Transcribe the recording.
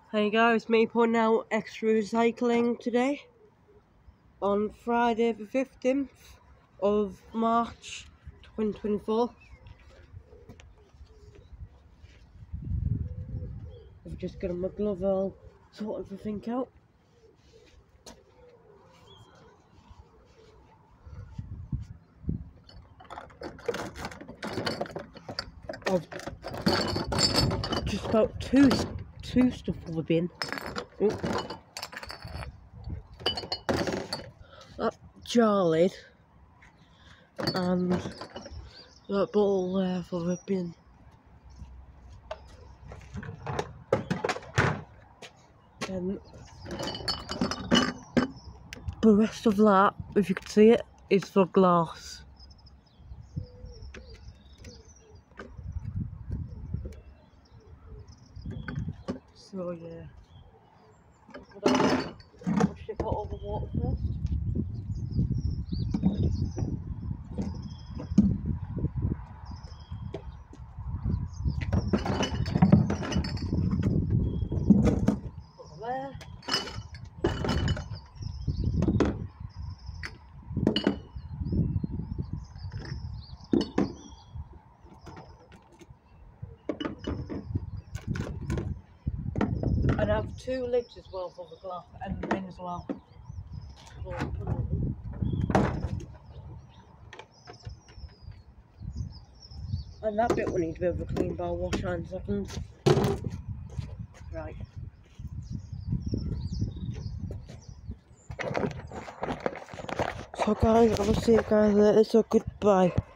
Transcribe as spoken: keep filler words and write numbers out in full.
Hey guys, me putting out extra recycling today on Friday the fifteenth of March twenty twenty-four. I've just got my glove all sort everything out. I've just about two, two stuff for the bin. Oh. That jar lid and that bottle there for the bin. And the rest of that, if you can see it, is for glass. So yeah, I'll push it out of the water first. There. And I have two lids as well for the glass and the bin as well. And that bit will need to be able to clean by wash in seconds. Right. So guys, I will see you guys later, so goodbye.